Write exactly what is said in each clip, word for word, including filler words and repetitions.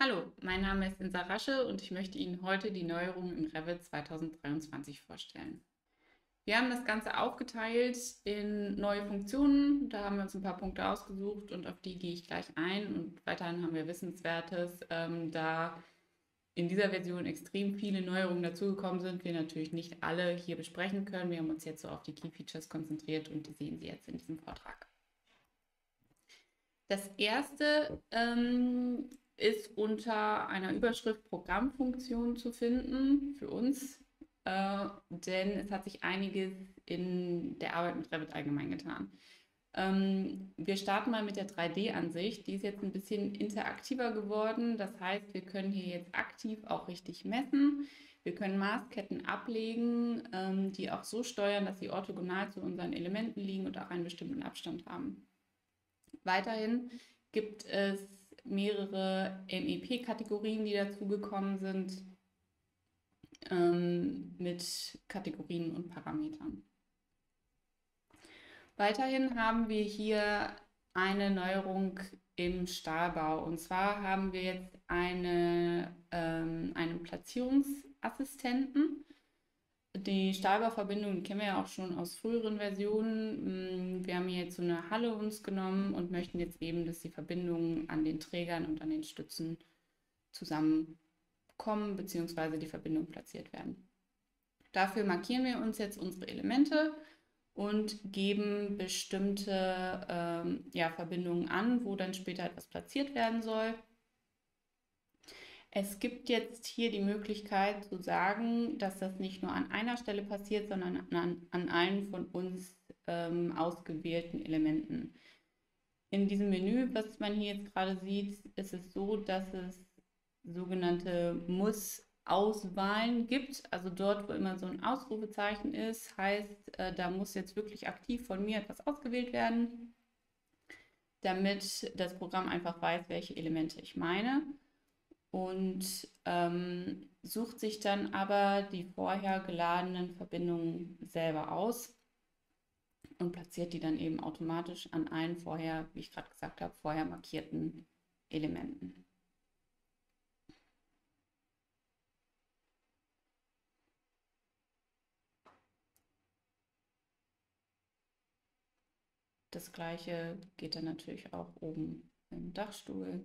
Hallo, mein Name ist Insa Rasche und ich möchte Ihnen heute die Neuerungen in Revit zweitausenddreiundzwanzig vorstellen. Wir haben das Ganze aufgeteilt in neue Funktionen. Da haben wir uns ein paar Punkte ausgesucht und auf die gehe ich gleich ein. Und weiterhin haben wir Wissenswertes, ähm, da in dieser Version extrem viele Neuerungen dazugekommen sind, wir natürlich nicht alle hier besprechen können. Wir haben uns jetzt so auf die Key Features konzentriert und die sehen Sie jetzt in diesem Vortrag. Das erste ähm, ist unter einer Überschrift Programmfunktion zu finden für uns, äh, denn es hat sich einiges in der Arbeit mit Revit allgemein getan. Ähm, wir starten mal mit der drei D-Ansicht. Die ist jetzt ein bisschen interaktiver geworden. Das heißt, wir können hier jetzt aktiv auch richtig messen. Wir können Maßketten ablegen, ähm, die auch so steuern, dass sie orthogonal zu unseren Elementen liegen und auch einen bestimmten Abstand haben. Weiterhin gibt es mehrere M E P-Kategorien, die dazugekommen sind, ähm, mit Kategorien und Parametern. Weiterhin haben wir hier eine Neuerung im Stahlbau. Und zwar haben wir jetzt eine, ähm, einen Platzierungsassistenten. Die Stahlbauverbindung kennen wir ja auch schon aus früheren Versionen. Wir haben hier jetzt so eine Halle uns genommen und möchten jetzt eben, dass die Verbindungen an den Trägern und an den Stützen zusammenkommen bzw. die Verbindungen platziert werden. Dafür markieren wir uns jetzt unsere Elemente und geben bestimmte ähm, ja, Verbindungen an, wo dann später etwas platziert werden soll. Es gibt jetzt hier die Möglichkeit zu sagen, dass das nicht nur an einer Stelle passiert, sondern an, an allen von uns ähm, ausgewählten Elementen. In diesem Menü, was man hier jetzt gerade sieht, ist es so, dass es sogenannte Muss-Auswahlen gibt. Also dort, wo immer so ein Ausrufezeichen ist, heißt, äh, da muss jetzt wirklich aktiv von mir etwas ausgewählt werden, damit das Programm einfach weiß, welche Elemente ich meine. Und ähm, sucht sich dann aber die vorher geladenen Verbindungen selber aus und platziert die dann eben automatisch an allen vorher, wie ich gerade gesagt habe, vorher markierten Elementen. Das gleiche geht dann natürlich auch oben im Dachstuhl.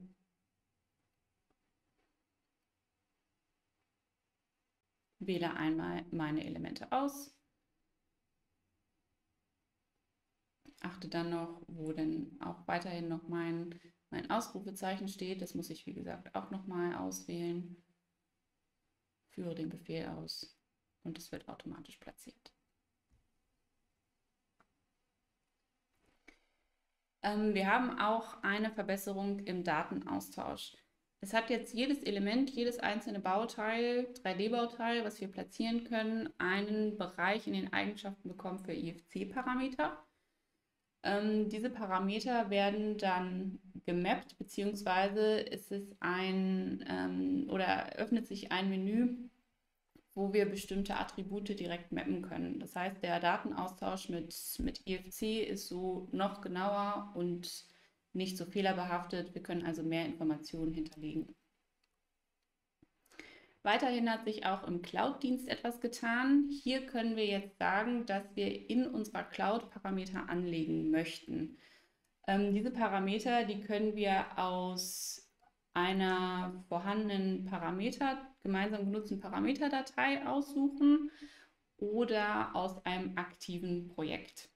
Wähle einmal meine Elemente aus. Achte dann noch, wo denn auch weiterhin noch mein, mein Ausrufezeichen steht. Das muss ich, wie gesagt, auch nochmal auswählen. Führe den Befehl aus und es wird automatisch platziert. Ähm, wir haben auch eine Verbesserung im Datenaustausch. Es hat jetzt jedes Element, jedes einzelne Bauteil, drei D-Bauteil, was wir platzieren können, einen Bereich in den Eigenschaften bekommen für I F C-Parameter. Ähm, diese Parameter werden dann gemappt, beziehungsweise ist es ein ähm, oder öffnet sich ein Menü, wo wir bestimmte Attribute direkt mappen können. Das heißt, der Datenaustausch mit, mit I F C ist so noch genauer und nicht so fehlerbehaftet. Wir können also mehr Informationen hinterlegen. Weiterhin hat sich auch im Cloud-Dienst etwas getan. Hier können wir jetzt sagen, dass wir in unserer Cloud Parameter anlegen möchten. Ähm, diese Parameter, die können wir aus einer vorhandenen Parameter, gemeinsam genutzten Parameterdatei aussuchen oder aus einem aktiven Projekt.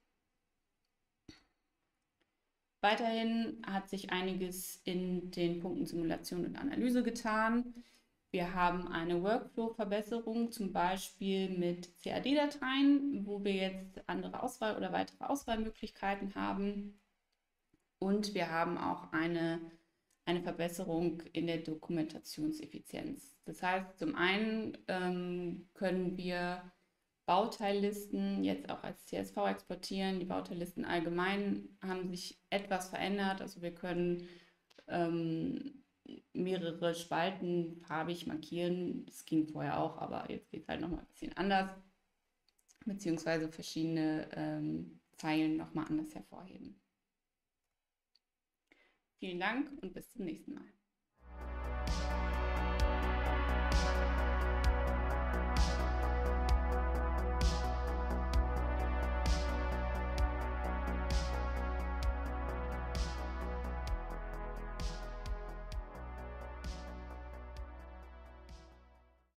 Weiterhin hat sich einiges in den Punkten Simulation und Analyse getan. Wir haben eine Workflow-Verbesserung, zum Beispiel mit C A D-Dateien, wo wir jetzt andere Auswahl oder weitere Auswahlmöglichkeiten haben. Und wir haben auch eine, eine Verbesserung in der Dokumentationseffizienz. Das heißt, zum einen ähm, können wir Bauteillisten jetzt auch als C S V exportieren. Die Bauteillisten allgemein haben sich etwas verändert. Also wir können ähm, mehrere Spalten farbig markieren. Das ging vorher auch, aber jetzt geht es halt nochmal ein bisschen anders. Beziehungsweise verschiedene ähm, Zeilen nochmal anders hervorheben. Vielen Dank und bis zum nächsten Mal.